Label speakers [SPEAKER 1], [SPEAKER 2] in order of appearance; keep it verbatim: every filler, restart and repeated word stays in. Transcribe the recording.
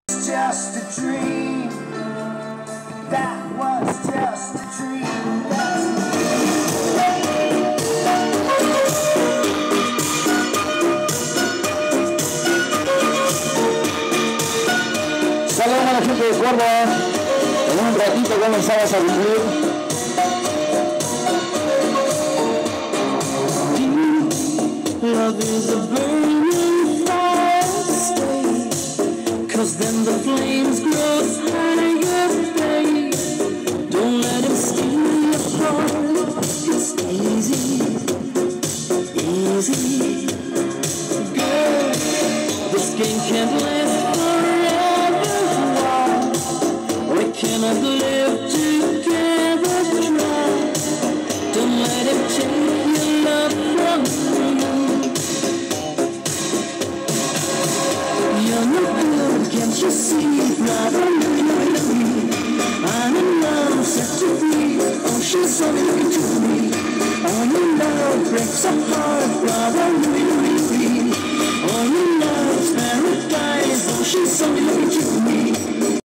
[SPEAKER 1] Just a dream. That was just a dream.
[SPEAKER 2] Saludos a la gente de Córdoba. En un ratito comenzamos a vivir.
[SPEAKER 3] Love is a burning fire, stay, 'cause then the flames grow higher, babe. Don't let him steal your heart. It's easy, easy. Girl, this game can't last forever. Why? We cannot live together, try. Don't let him take your love from you. You're no good, can't you see, brother? I'm in love, set you free. Oh, she's so looking to me. Oh, your love breaks a heart, brother. Oh,